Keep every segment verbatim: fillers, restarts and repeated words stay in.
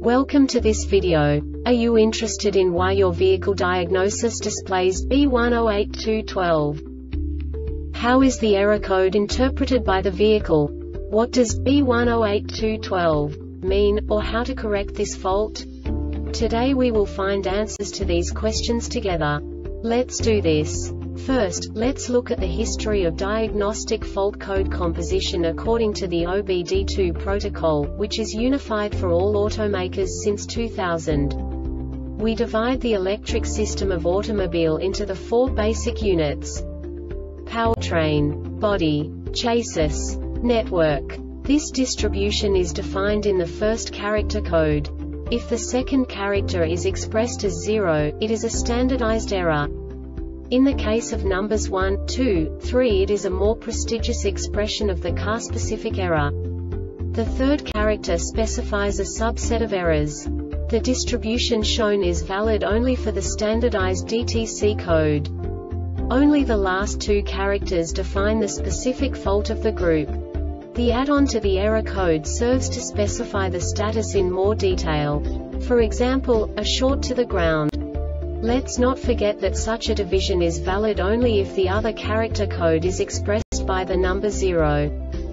Welcome to this video. Are you interested in why your vehicle diagnosis displays B one zero eight two one two? How is the error code interpreted by the vehicle? What does B one zero eight two one two mean, or how to correct this fault? Today we will find answers to these questions together. Let's do this. First, let's look at the history of diagnostic fault code composition according to the O B D two protocol, which is unified for all automakers since two thousand. We divide the electric system of automobile into the four basic units: powertrain, body, chassis, network. This distribution is defined in the first character code. If the second character is expressed as zero, it is a standardized error. In the case of numbers one, two, three, it is a more prestigious expression of the car-specific error. The third character specifies a subset of errors. The distribution shown is valid only for the standardized D T C code. Only the last two characters define the specific fault of the group. The add-on to the error code serves to specify the status in more detail. For example, a short to the ground. Let's not forget that such a division is valid only if the other character code is expressed by the number zero.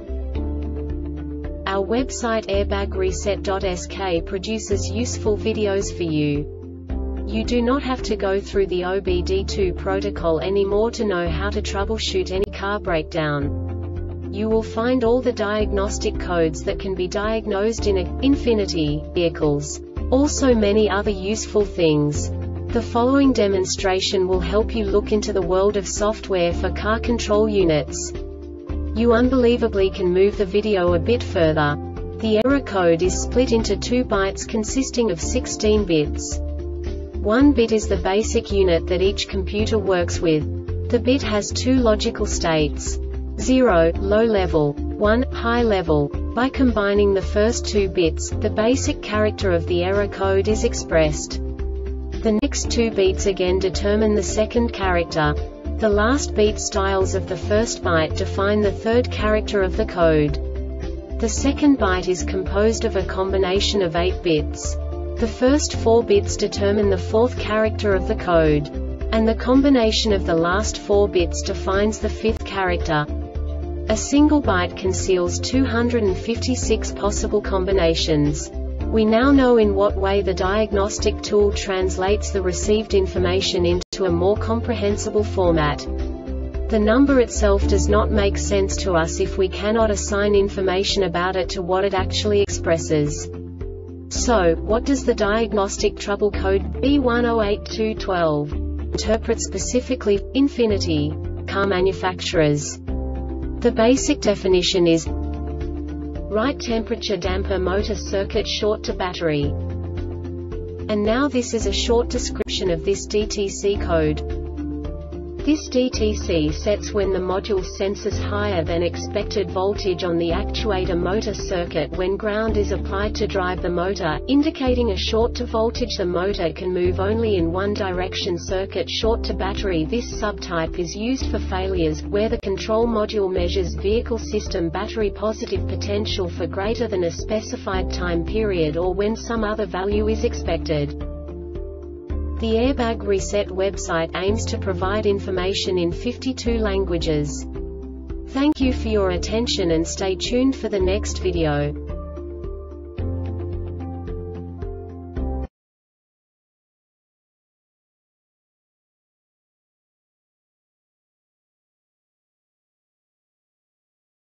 Our website airbag reset dot S K produces useful videos for you. You do not have to go through the O B D two protocol anymore to know how to troubleshoot any car breakdown. You will find all the diagnostic codes that can be diagnosed in a Infiniti vehicles. Also many other useful things. The following demonstration will help you look into the world of software for car control units. You unbelievably can move the video a bit further. The error code is split into two bytes consisting of sixteen bits. One bit is the basic unit that each computer works with. The bit has two logical states: zero, low level, one, high level. By combining the first two bits, the basic character of the error code is expressed. The next two beats again determine the second character. The last beat styles of the first byte define the third character of the code. The second byte is composed of a combination of eight bits. The first four bits determine the fourth character of the code. And the combination of the last four bits defines the fifth character. A single byte conceals two hundred fifty-six possible combinations. We now know in what way the diagnostic tool translates the received information into a more comprehensible format. The number itself does not make sense to us if we cannot assign information about it to what it actually expresses. So, what does the diagnostic trouble code B one zero eight two one two interpret specifically for Infiniti car manufacturers? The basic definition is right temperature damper motor circuit short to battery. And now this is a short description of this D T C code. This D T C sets when the module senses higher than expected voltage on the actuator motor circuit when ground is applied to drive the motor, indicating a short to voltage. The motor can move only in one direction. Circuit short to battery. This subtype is used for failures where the control module measures vehicle system battery positive potential for greater than a specified time period or when some other value is expected. The Airbag Reset website aims to provide information in fifty-two languages. Thank you for your attention and stay tuned for the next video.